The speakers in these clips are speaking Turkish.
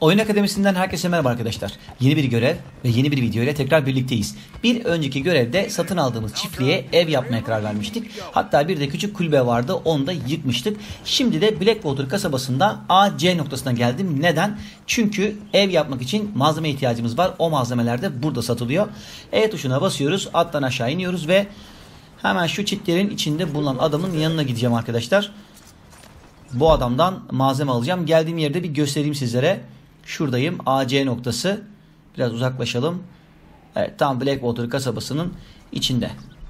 Oyun Akademisi'nden herkese merhaba arkadaşlar. Yeni bir görev ve yeni bir video ile tekrar birlikteyiz. Bir önceki görevde satın aldığımız çiftliğe ev yapmaya karar vermiştik. Hatta bir de küçük kulübe vardı, onu da yıkmıştık. Şimdi de Blackwater kasabasında AC noktasına geldim. Neden? Çünkü ev yapmak için malzeme ihtiyacımız var. O malzemeler de burada satılıyor. E tuşuna basıyoruz, alttan aşağı iniyoruz ve hemen şu çitlerin içinde bulunan adamın yanına gideceğim arkadaşlar. Bu adamdan malzeme alacağım. Geldiğim yerde bir göstereyim sizlere. Şuradayım. AC noktası. Biraz uzaklaşalım. Evet, tam Blackwater kasabasının içinde.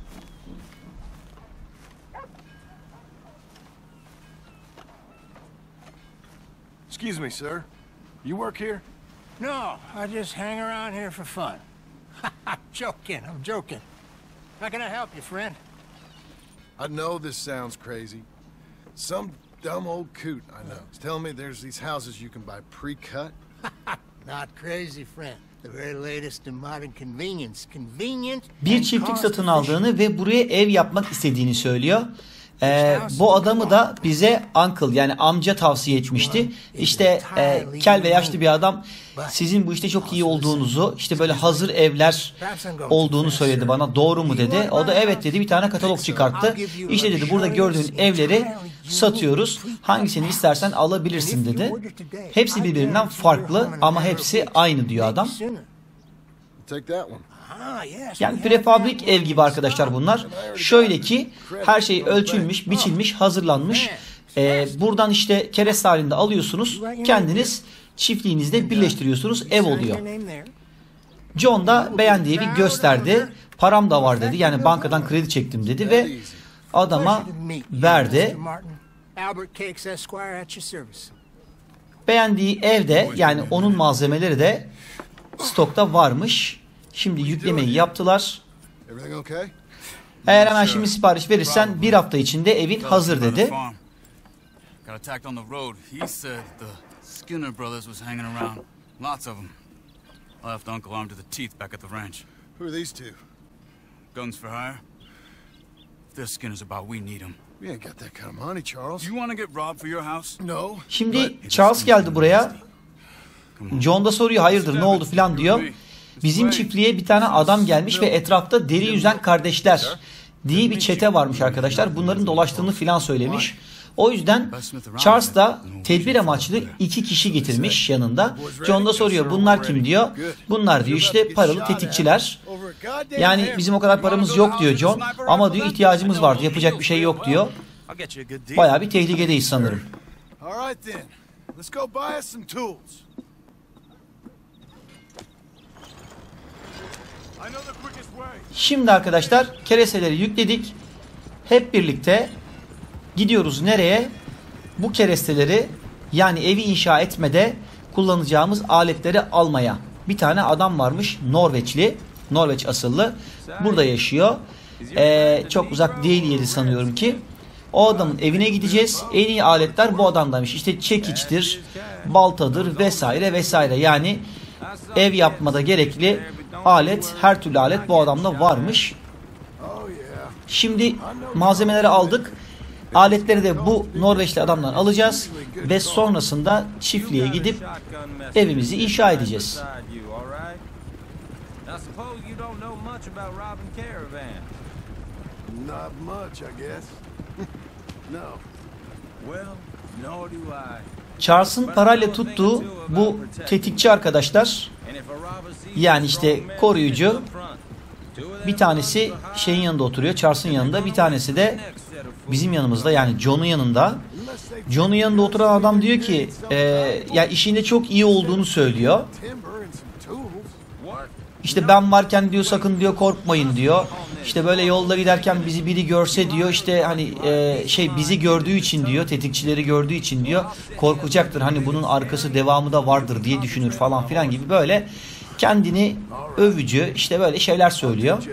Excuse me, sir. You work here? No, I just hang around here for fun. I'm joking. How can I help you, friend? I know this sounds crazy. Some dumb old coot I know is telling me there's these houses you can buy pre-cut. Not crazy, friend. The very latest in modern convenience. Convenient. Bir çiftlik satın aldığını ve buraya ev yapmak istediğini söylüyor. Bu adamı da bize uncle yani amca tavsiye etmişti. İşte kel ve yaşlı bir adam, sizin bu işte çok iyi olduğunuzu, işte böyle hazır evler olduğunu söyledi bana. Doğru mu dedi. O da evet dedi, bir tane katalog çıkarttı. İşte dedi, burada gördüğün evleri satıyoruz. Hangisini istersen alabilirsin dedi. Hepsi birbirinden farklı ama hepsi aynı diyor adam. Take that one. Yani prefabrik ev gibi arkadaşlar bunlar. Şöyle ki her şey ölçülmüş, biçilmiş, hazırlanmış. Buradan işte kereste halinde alıyorsunuz. Kendiniz çiftliğinizde birleştiriyorsunuz. Ev oluyor. John da beğendiği evi gösterdi. Param da var dedi. Yani bankadan kredi çektim dedi ve adama verdi. Beğendiği evde, yani onun malzemeleri de stokta varmış. Şimdi yüklemeyi yaptılar. Eğer hemen şimdi sipariş verirsen bir hafta içinde evin hazır dedi. Şimdi Charles geldi buraya. John da soruyor, hayırdır ne oldu filan diyor. Bizim çiftliğe bir tane adam gelmiş ve etrafta deri yüzen kardeşler diye bir çete varmış arkadaşlar. Bunların dolaştığını filan söylemiş. O yüzden Charles da tedbir amaçlı 2 kişi getirmiş yanında. John da soruyor, bunlar kim diyor. Bunlar diyor işte paralı tetikçiler. Yani bizim o kadar paramız yok diyor John. Ama diyor ihtiyacımız vardı, yapacak bir şey yok diyor. Bayağı bir tehlikedeyiz sanırım. Şimdi arkadaşlar keresteleri yükledik. Hep birlikte gidiyoruz nereye? Bu keresteleri, yani evi inşa etmede kullanacağımız aletleri almaya. Bir tane adam varmış, Norveçli. Norveç asıllı. Burada yaşıyor. Çok uzak değil yeri sanıyorum ki. O adamın evine gideceğiz. En iyi aletler bu adamdaymış. İşte çekiçtir, baltadır vesaire vesaire. Yani ev yapmada gerekli alet, her türlü alet bu adamda varmış. Şimdi malzemeleri aldık. Aletleri de bu Norveçli adamdan alacağız. Ve sonrasında çiftliğe gidip evimizi inşa edeceğiz. Charles'ın parayla tuttuğu bu tetikçi arkadaşlar, yani işte koruyucu, bir tanesi şeyin yanında oturuyor, Charles'ın yanında, bir tanesi de bizim yanımızda, yani John'un yanında. John'un yanında oturan adam diyor ki ya işinde çok iyi olduğunu söylüyor. İşte ben varken diyor sakın diyor korkmayın diyor. İşte böyle yolda giderken bizi biri görse diyor, işte hani bizi gördüğü için diyor, tetikçileri gördüğü için diyor korkacaktır. Hani bunun arkası, devamı da vardır diye düşünür falan filan gibi böyle kendini övücü işte böyle şeyler söylüyor.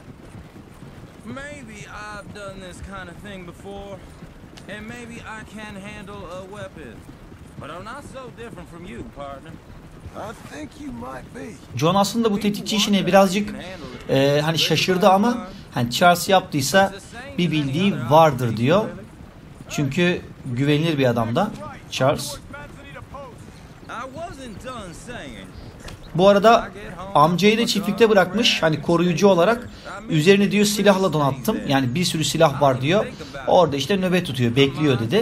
John aslında bu tetikçi işine birazcık hani şaşırdı ama hani Charles yaptıysa bir bildiği vardır diyor. Çünkü güvenilir bir adam da Charles. Bu arada amcayı da çiftlikte bırakmış. Hani koruyucu olarak. Üzerine diyor silahla donattım. Yani bir sürü silah var diyor. Orada işte nöbet tutuyor. Bekliyor dedi.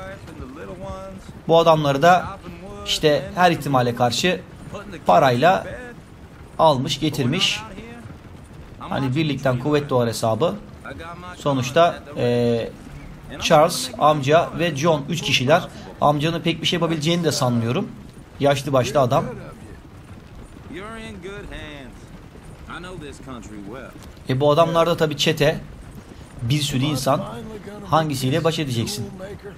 Bu adamları da işte her ihtimale karşı parayla almış getirmiş. Hani birlikten kuvvet doğar hesabı. Sonuçta Charles, amca ve John 3 kişiler. Amcanın pek bir şey yapabileceğini de sanmıyorum. Yaşlı başlı adam. Bu adamlarda tabi çete. Bir sürü insan. Hangisiyle baş edeceksin?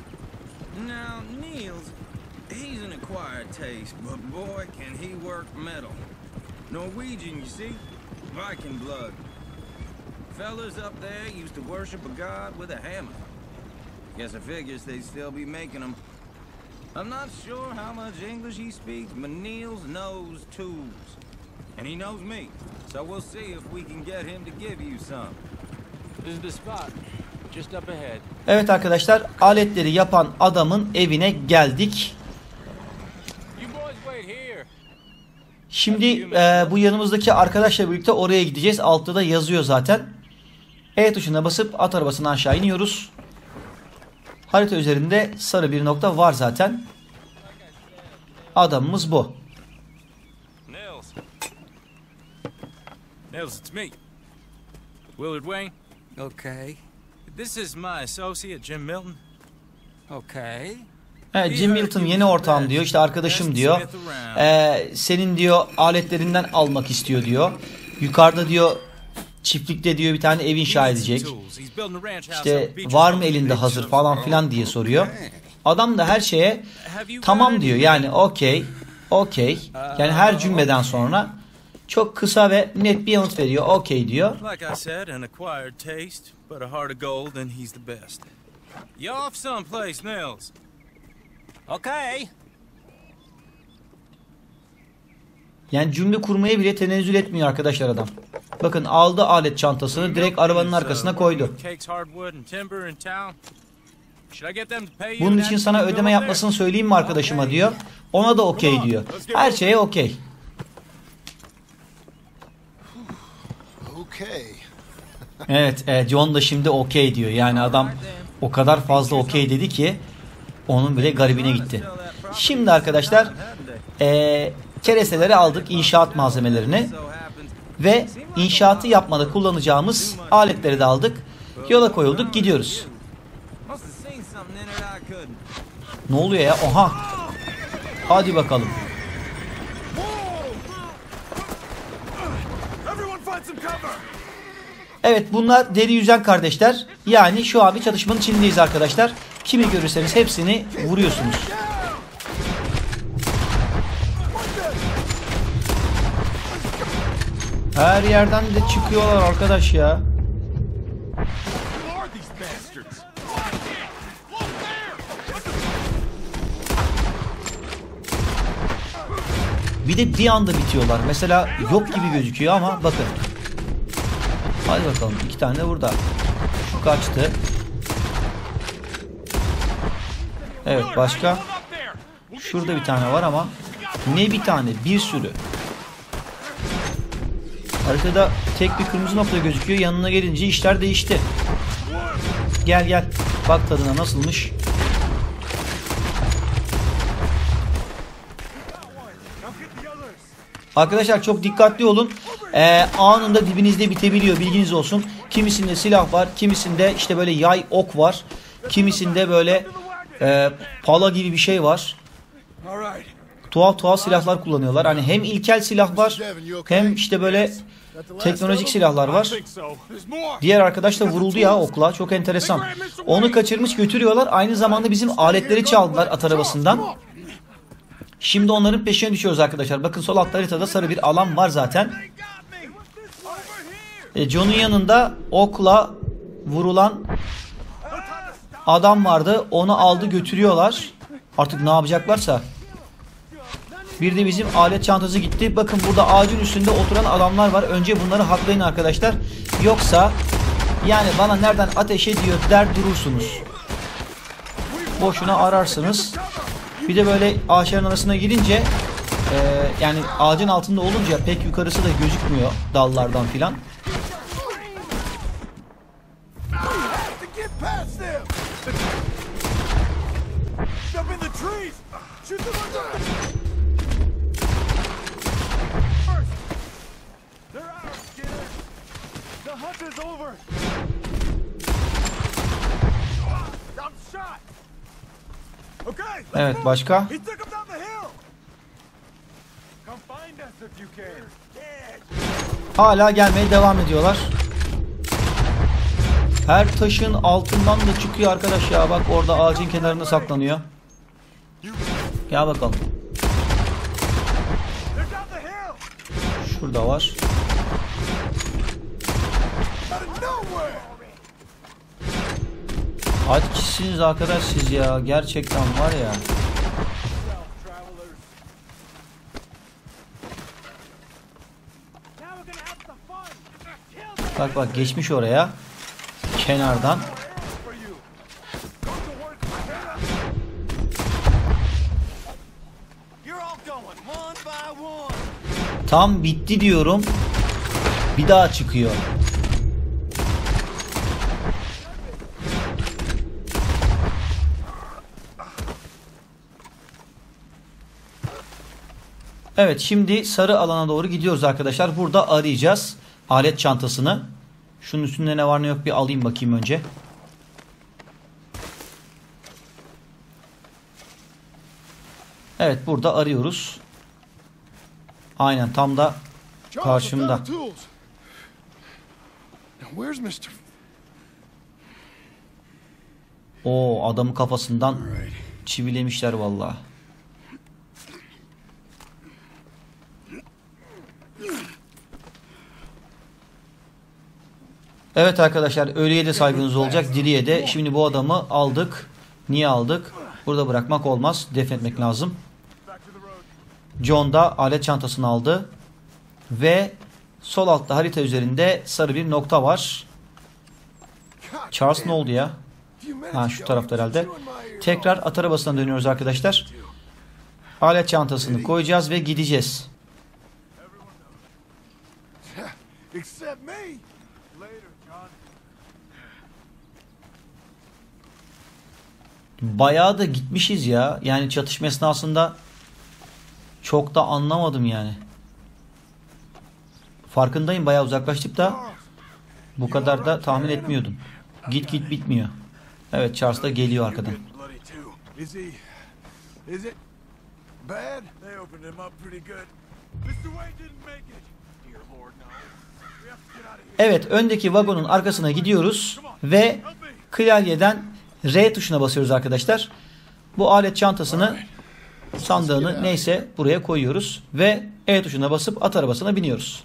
Fellas up there used to worship a god with a hammer. Guess I figures they'd still be making them. I'm not sure how much English he speaks, but Niels knows tools. And he knows me. So we'll see if we can get him to give you some. This is the spot. Just up ahead. Evet arkadaşlar, aletleri yapan adamın evine geldik. Şimdi bu yanımızdaki arkadaşla birlikte oraya gideceğiz. Altta da yazıyor zaten. E tuşuna basıp at arabasından aşağı iniyoruz. Harita üzerinde sarı bir nokta var zaten. Adamımız bu. Nils, it's me. Willard Wayne. Okay. This is my associate Jim Milton. Okay. Evet, Jim Milton yeni ortağım diyor. İşte arkadaşım diyor. Senin diyor aletlerinden almak istiyor diyor. Yukarıda diyor çiftlikte diyor bir tane ev inşa edecek. İşte var mı elinde hazır falan filan diye soruyor. Adam da her şeye tamam diyor. Yani okey. Yani her cümleden sonra çok kısa ve net bir yanıt veriyor. Okey diyor. Like I said, an acquired taste, but a heart of gold, and he's the best. You off someplace, Nils? Okay. Yani cümle kurmaya bile tenezzül etmiyor arkadaşlar adam. Bakın aldı alet çantasını direkt arabanın arkasına koydu. Bunun için sana ödeme yapmasını söyleyeyim mi arkadaşıma diyor. Ona da okey diyor. Her şeye okey. Evet, John da şimdi okey diyor. Yani adam o kadar fazla okey dedi ki onun bile garibine gitti. Şimdi arkadaşlar keresteleri aldık, inşaat malzemelerini ve inşaatı yapmada kullanacağımız aletleri de aldık. Yola koyulduk, gidiyoruz. Ne oluyor ya? Oha! Hadi bakalım. Evet, bunlar deri yüzen kardeşler. Yani şu an bir çatışmanın içindeyiz arkadaşlar. Kimi görürseniz hepsini vuruyorsunuz. Her yerden de çıkıyorlar arkadaş ya. Bir de bir anda bitiyorlar. Mesela yok gibi gözüküyor ama bakın. Hadi bakalım. 2 tane de burada. Şu kaçtı. Evet, başka. Şurada bir tane var ama ne bir tane, bir sürü. Haritada tek bir kırmızı nokta gözüküyor. Yanına gelince işler değişti. Gel. Bak tadına nasılmış. Arkadaşlar çok dikkatli olun. Anında dibinizde bitebiliyor. Bilginiz olsun. Kimisinde silah var. Kimisinde işte böyle yay, ok var. Kimisinde böyle pala gibi bir şey var. Tuhaf silahlar kullanıyorlar. Hani hem ilkel silah var hem işte böyle teknolojik silahlar var. Diğer arkadaş da vuruldu ya okla. Çok enteresan. Onu kaçırmış götürüyorlar. Aynı zamanda bizim aletleri çaldılar at arabasından. Şimdi onların peşine düşüyoruz arkadaşlar. Bakın sol altta haritada sarı bir alan var zaten. John'un yanında okla vurulan adam vardı. Onu aldı götürüyorlar. Artık ne yapacaklarsa. Bir de bizim alet çantası gitti. Bakın burada ağacın üstünde oturan adamlar var. Önce bunları haklayın arkadaşlar. Yoksa yani bana nereden ateş ediyor der durursunuz. Boşuna ararsınız. Bir de böyle ağaçların arasına girince Yani ağacın altında olunca pek yukarısı da gözükmüyor dallardan filan. Evet, başka? Hala gelmeye devam ediyorlar. Her taşın altından da çıkıyor arkadaş ya. Bak orada ağacın kenarında saklanıyor. Gel bakalım. Şurada var. Kaç kişisiniz arkadaş siz ya? Gerçekten var ya. Bak bak geçmiş oraya. Kenardan. Tam bitti diyorum. Bir daha çıkıyor. Evet, şimdi sarı alana doğru gidiyoruz arkadaşlar. Burada arayacağız alet çantasını. Şunun üstünde ne var ne yok bir alayım bakayım önce. Evet, burada arıyoruz. Aynen tam da karşımda. O adamın kafasından çivilemişler vallahi. Evet arkadaşlar, ölüye de saygınız olacak, diriye de. Şimdi bu adamı aldık. Niye aldık? Burada bırakmak olmaz. Defnetmek lazım. John da alet çantasını aldı. Ve sol altta harita üzerinde sarı bir nokta var. Charles ne oldu ya? Ha, şu tarafta herhalde. Tekrar at arabasına dönüyoruz arkadaşlar. Alet çantasını koyacağız ve gideceğiz. Bayağı da gitmişiz ya. Yani çatışma esnasında çok da anlamadım yani. Farkındayım, bayağı uzaklaştık da bu kadar da tahmin etmiyordum. Git git bitmiyor. Evet, Charles da geliyor arkadan. Evet, öndeki vagonun arkasına gidiyoruz ve klavyeden R tuşuna basıyoruz arkadaşlar. Bu alet çantasını, sandığını neyse buraya koyuyoruz ve E tuşuna basıp at arabasına biniyoruz.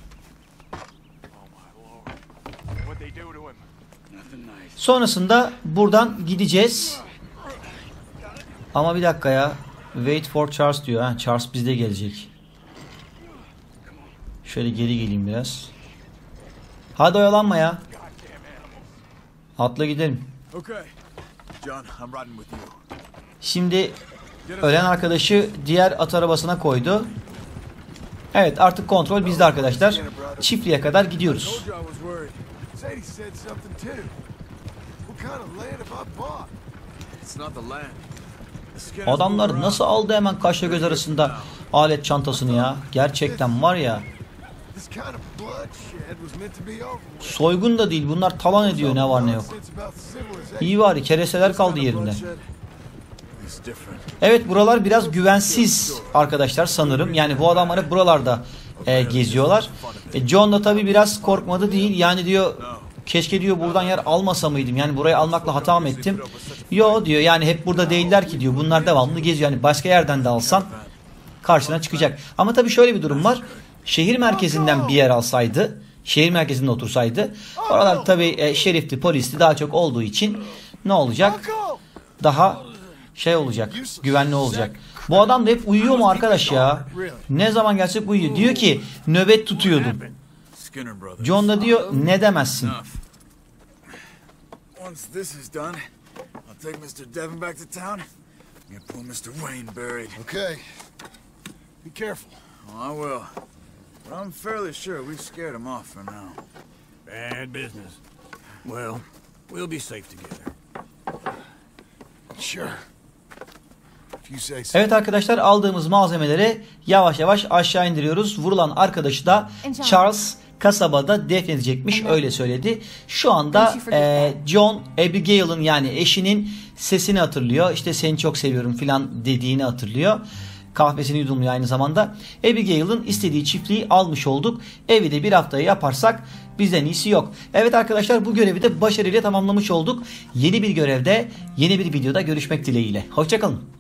Sonrasında buradan gideceğiz. Ama bir dakika ya. Wait for Charles diyor. Ha, Charles bizde gelecek. Şöyle geri geleyim biraz. Hadi oyalanma ya. Atla gidelim. Şimdi ölen arkadaşı diğer at arabasına koydu. Evet, artık kontrol bizde arkadaşlar. Çiftliğe kadar gidiyoruz. Adamlar nasıl aldı hemen kaşla göz arasında alet çantasını ya. Gerçekten var ya. Soygun da değil, bunlar talan ediyor ne var ne yok. İyi bari kereseler kaldı yerinde. Evet, buralar biraz güvensiz arkadaşlar sanırım. Yani bu adamlar hep buralarda geziyorlar. John da tabi biraz korkmadı değil. Yani diyor, keşke diyor buradan yer almasa mıydım? Yani burayı almakla hata mı ettim? Yo diyor, yani hep burada değiller ki diyor. Bunlar devamlı geziyor. Yani başka yerden de alsan karşına çıkacak. Ama tabii şöyle bir durum var. Şehir merkezinden bir yer alsaydı, şehir merkezinde otursaydı, oralar tabii şerifti, polisti daha çok olduğu için ne olacak? Daha şey olacak, güvenli olacak. Bu adam da hep uyuyor mu arkadaş ya? Ne zaman gelsek uyuyor. Diyor ki nöbet tutuyordum. John da diyor ne demezsin. Be careful. Oh, I will. But I'm fairly sure we scared him off for now. Bad business. Well, we'll be safe together. Sure. If you say so. Evet arkadaşlar, aldığımız malzemeleri yavaş yavaş aşağı indiriyoruz. Vurulan arkadaşı da Charles kasabada defnedecekmiş, öyle söyledi. Şu anda John Abigail'ın yani eşinin sesini hatırlıyor. İşte seni çok seviyorum filan dediğini hatırlıyor. Kahvesini yudumluyor aynı zamanda. Abigail'ın istediği çiftliği almış olduk. Evi de bir haftaya yaparsak bizden iyisi yok. Evet arkadaşlar, bu görevi de başarıyla tamamlamış olduk. Yeni bir görevde, yeni bir videoda görüşmek dileğiyle. Hoşçakalın.